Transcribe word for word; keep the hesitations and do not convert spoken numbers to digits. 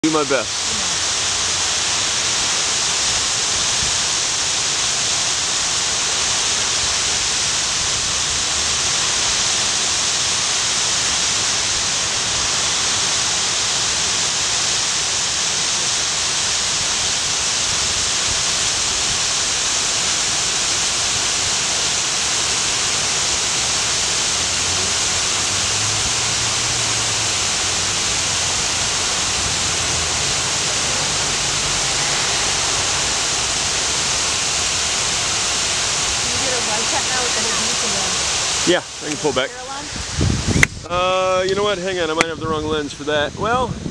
Do my best. Yeah, I can pull back. Uh, you know what? Hang on, I might have the wrong lens for that. Well.